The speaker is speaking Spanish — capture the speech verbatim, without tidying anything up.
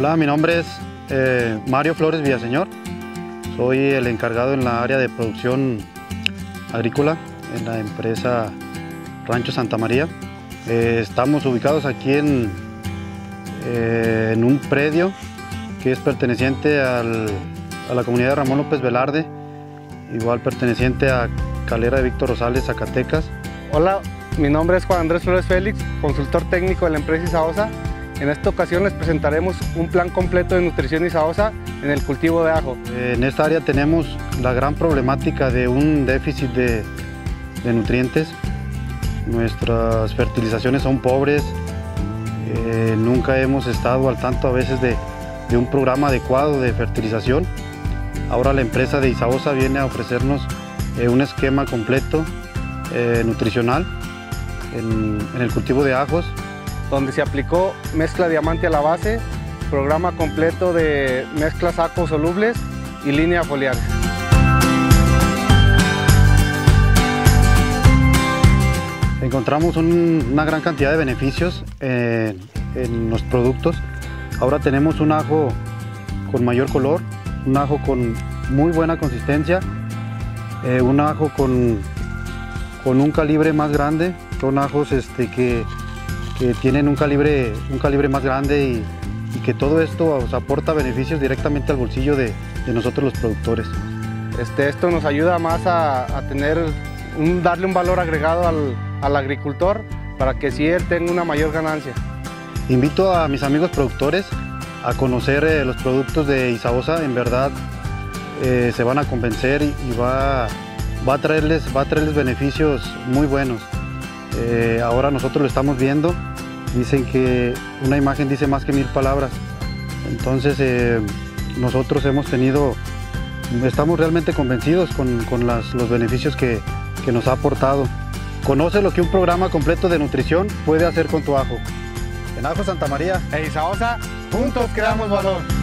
Hola, mi nombre es eh, Mario Flores Villaseñor. Soy el encargado en la área de producción agrícola en la empresa Rancho Santa María. Eh, estamos ubicados aquí en, eh, en un predio que es perteneciente al, a la comunidad de Ramón López Velarde, igual perteneciente a Calera de Víctor Rosales, Zacatecas. Hola, mi nombre es Juan Andrés Flores Félix, consultor técnico de la empresa Isaosa. En esta ocasión les presentaremos un plan completo de nutrición Isaosa en el cultivo de ajo. En esta área tenemos la gran problemática de un déficit de, de nutrientes. Nuestras fertilizaciones son pobres, eh, nunca hemos estado al tanto a veces de, de un programa adecuado de fertilización. Ahora la empresa de Isaosa viene a ofrecernos eh, un esquema completo eh, nutricional en, en el cultivo de ajos, donde se aplicó mezcla diamante a la base, programa completo de mezclas aquosolubles y línea foliar. Encontramos un, una gran cantidad de beneficios eh, en los productos. Ahora tenemos un ajo con mayor color, un ajo con muy buena consistencia, eh, un ajo con, con un calibre más grande. Son ajos este, que que tienen un calibre, un calibre más grande y, y que todo esto os aporta beneficios directamente al bolsillo de, de nosotros los productores. Este, esto nos ayuda más a, a tener un, darle un valor agregado al, al agricultor para que sí él tenga una mayor ganancia. Invito a mis amigos productores a conocer eh, los productos de Isaosa. En verdad eh, se van a convencer y, y va, va, a traerles, va a traerles beneficios muy buenos. Eh, ahora nosotros lo estamos viendo. Dicen que una imagen dice más que mil palabras. Entonces eh, nosotros hemos tenido, estamos realmente convencidos con, con las, los beneficios que, que nos ha aportado. Conoce lo que un programa completo de nutrición puede hacer con tu ajo. En Ajo Santa María e Isaosa, juntos creamos valor.